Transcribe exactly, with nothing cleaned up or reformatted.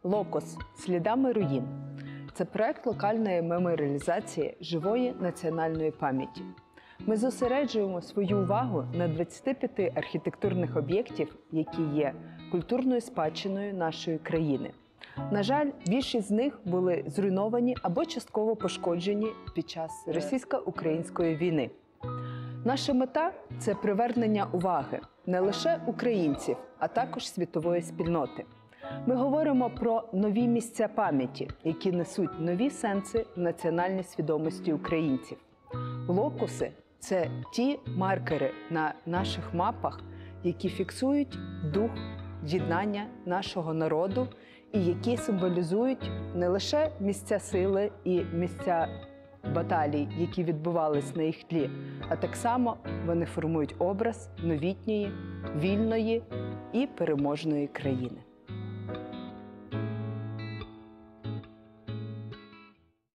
Локос слідами руїн це проект локальної меморіалізації живої національної пам'яті. Ми зосереджуємо свою увагу на двадцяти п'яти архітектурних об'єктів, які є культурною спадщиною нашої країни. На жаль, більшість з них були зруйновані або частково пошкоджені під час російсько-української війни. Наша мета – це привернення уваги не лише українців, а також світової спільноти. Ми говоримо про нові місця пам'яті, які несуть нові сенси в національній свідомості українців. Локуси – це ті маркери на наших мапах, які фіксують дух єднання нашого народу і які символізують не лише місця сили і місця баталій, які відбувались на їх тлі, а так само вони формують образ новітньої, вільної і переможної країни.